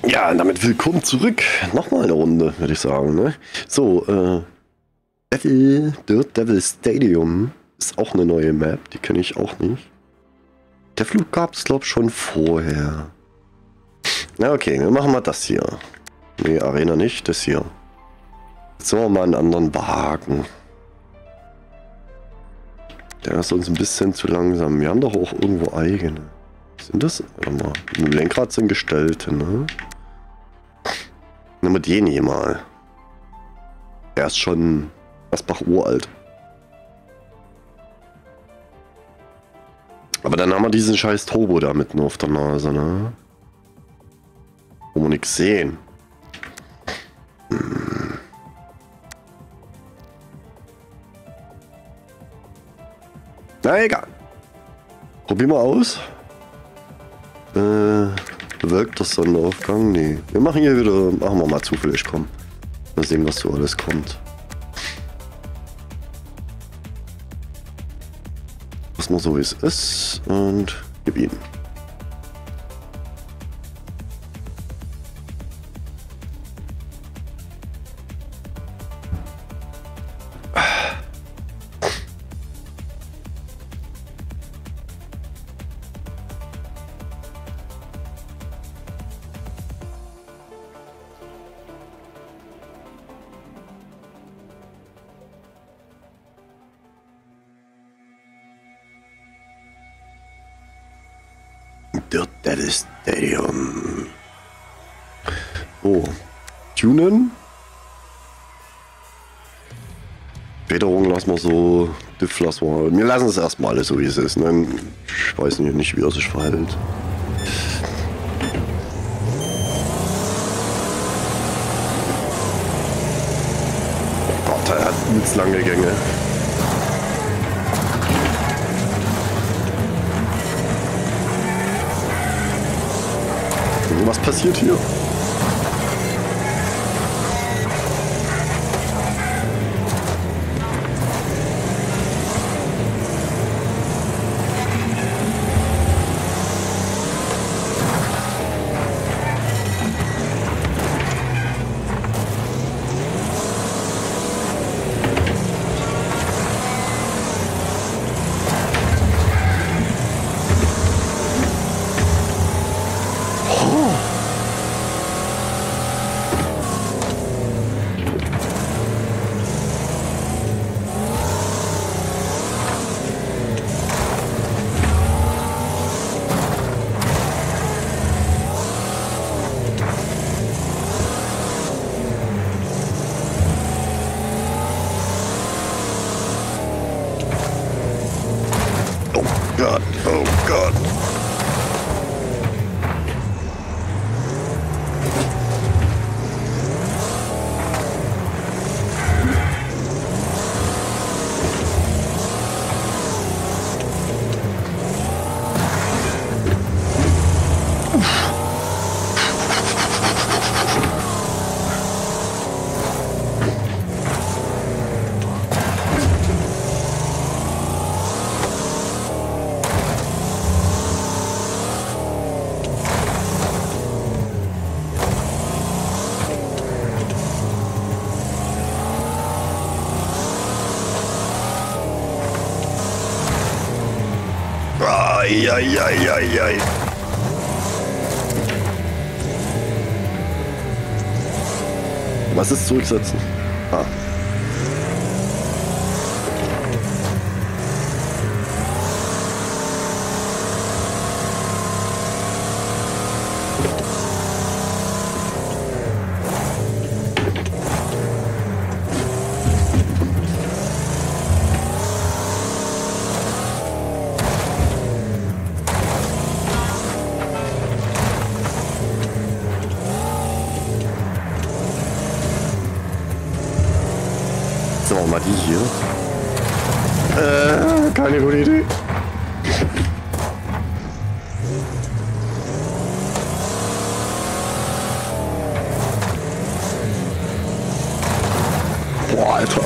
Ja, und damit willkommen zurück. Nochmal eine Runde, würde ich sagen. Ne? So, Dirt Devil Stadium ist auch eine neue Map. Die kenne ich auch nicht. Der Flug gab es, glaube ich, schon vorher. Na, okay, wir machen mal das hier. Nee, Arena nicht, das hier. Jetzt sollen wir mal einen anderen Wagen. Der ist uns ein bisschen zu langsam. Wir haben doch auch irgendwo eigene. Sind das? Warte mal. Im Lenkrad sind gestellte, ne? Nehmen wir den hier mal. Er ist schon Asbach uralt. Aber dann haben wir diesen scheiß Turbo da mitten auf der Nase, ne? Wo wir nichts sehen. Na egal. Probieren wir aus. Bewölkt das Sonnenaufgang? Nee. Wir machen hier wieder, machen wir mal zufällig, komm. Mal sehen, was so alles kommt. Lass mal so, wie es ist und gib ihn. Dirt Devil Stadium. Oh. Tunen. Federung lassen wir so. Diff lassen wir. Wir lassen es erstmal alles so, wie es ist. Ne? Ich weiß nicht, wie er sich verhält. Gott, er hat übelst lange Gänge. Was passiert hier? Gott, oh Gott. Eieieiei. Was ist zurücksetzen? Ah. Sagen wir mal die hier. Keine gute Idee. Boah, Alter.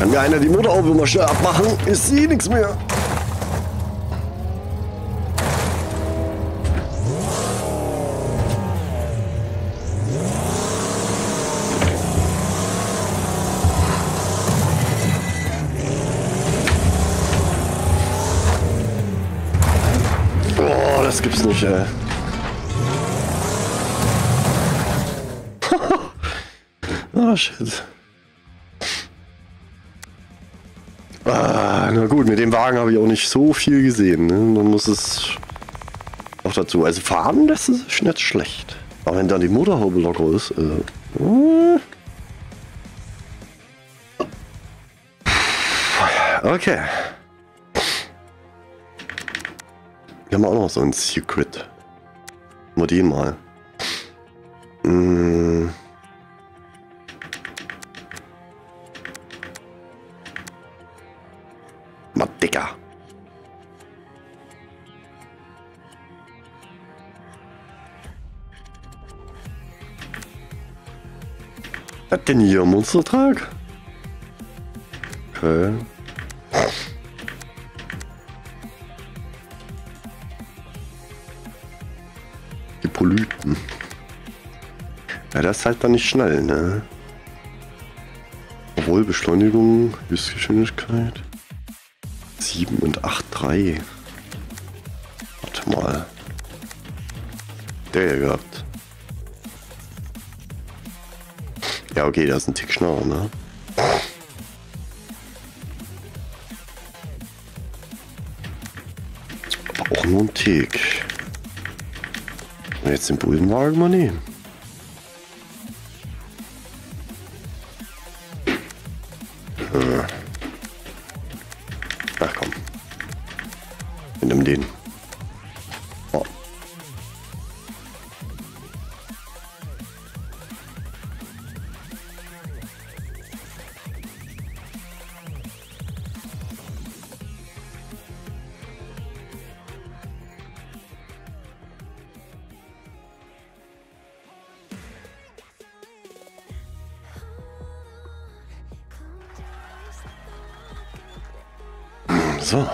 Kann mir einer die Motorhaube mal schnell abmachen? Ist sie nichts mehr. Oh, das gibt's nicht, ey. Oh, shit. Ah, na gut, mit dem Wagen habe ich auch nicht so viel gesehen. Ne? Man muss es auch dazu. Also fahren, das ist nicht schlecht. Aber wenn dann die Motorhaube locker ist. Okay. Wir haben auch noch so ein Secret. Nur den mal. Mal dicker. Was denn hier? Monstertrag? Okay. Die Polypen. Ja, das ist halt dann nicht schnell, ne? Obwohl Beschleunigung, Höchstgeschwindigkeit. 7 und 8,3. Warte mal. Der hier gehabt. Ja, okay, das ist ein Tick schneller, ne? Aber auch nur ein Tick. Und jetzt den Bullenwagen mal nehmen. Ach komm. Wir nehmen den. Oh. So.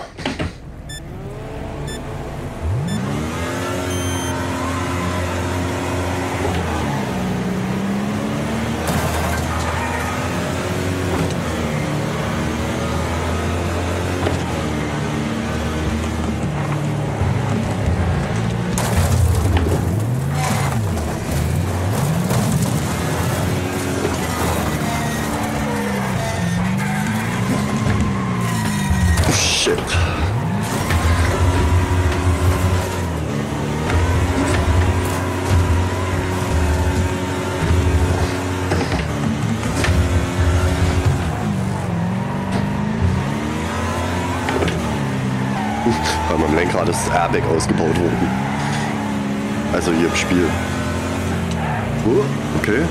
Shit. Bei meinem Lenkrad ist das Airbag ausgebaut worden. Also hier im Spiel. Okay.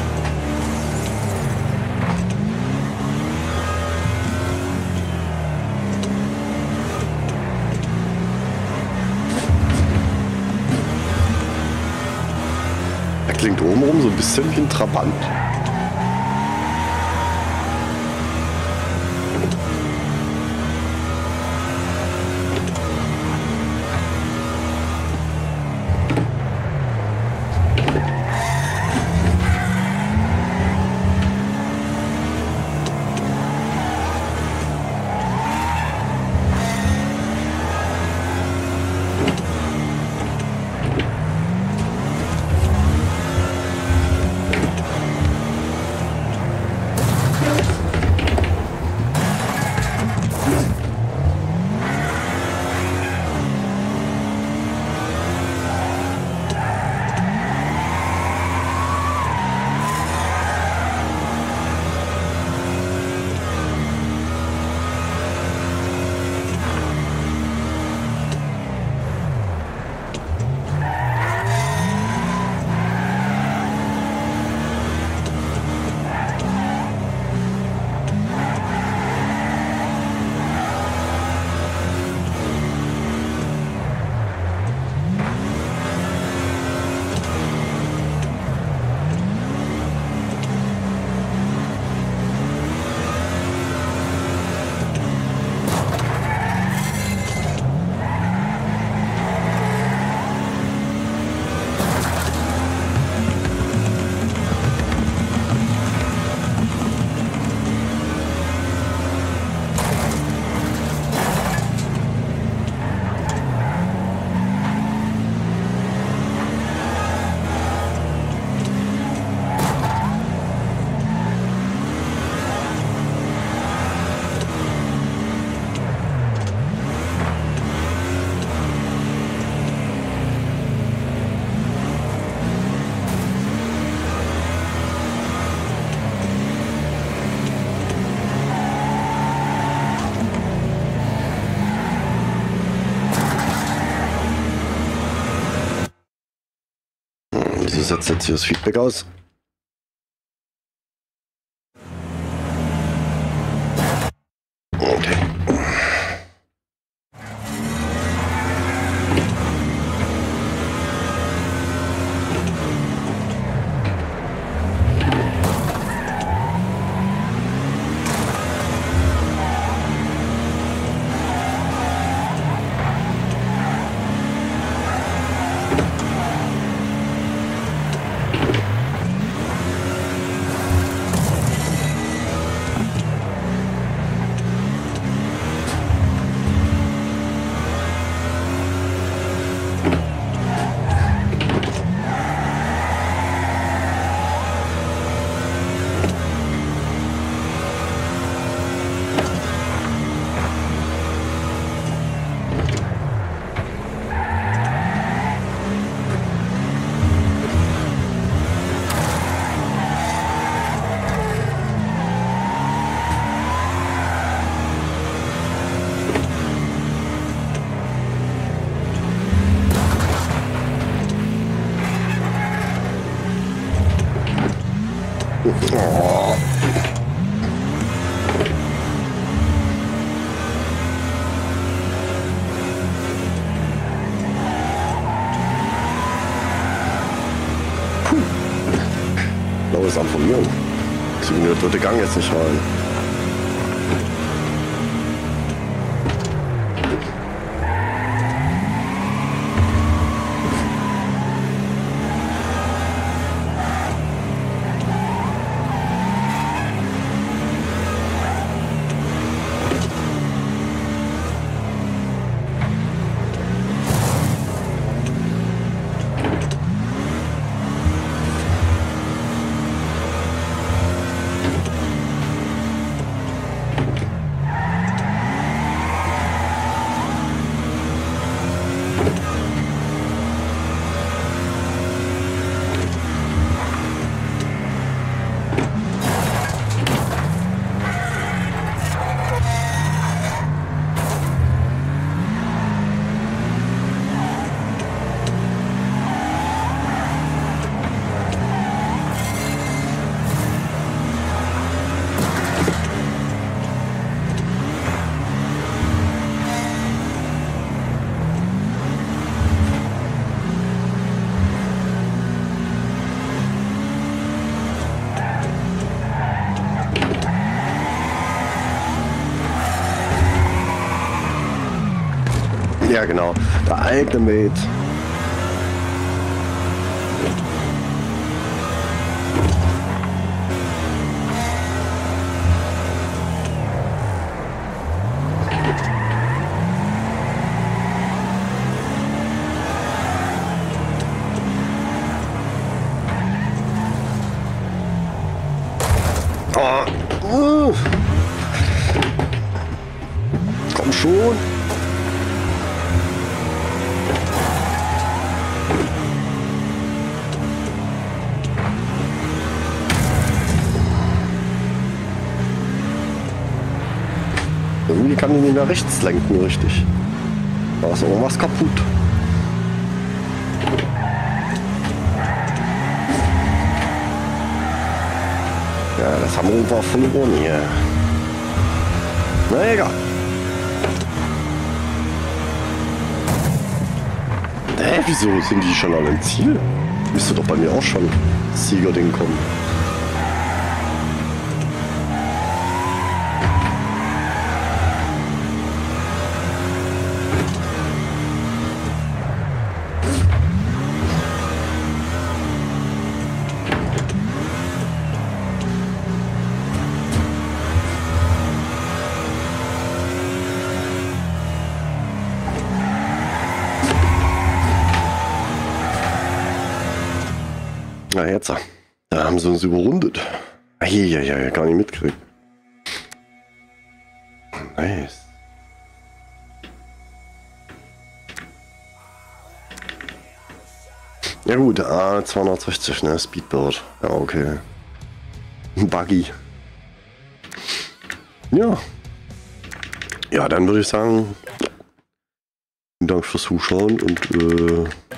Er klingt obenrum so ein bisschen wie ein Trabant. setzt jetzt hier das Feedback aus. Okay. Oh. Blau ist am Verlieren. Deswegen der dritte Gang jetzt nicht rein. Ja, genau. Der eigene Mate. Oh. Komm schon. Irgendwie kann ich nicht mehr rechts lenken, richtig. Da ist irgendwas kaputt. Ja, das haben wir einfach verloren hier. Na egal. Wieso sind die schon alle im Ziel? Müsste doch bei mir auch schon Siegerding kommen. Na jetzt, da haben sie uns überrundet. Ja, gar nicht mitkriegen. Nice. Ja gut, 260, ne, Speedbird. Ja, okay. Buggy. Ja. Ja, dann würde ich sagen, vielen Dank fürs Zuschauen und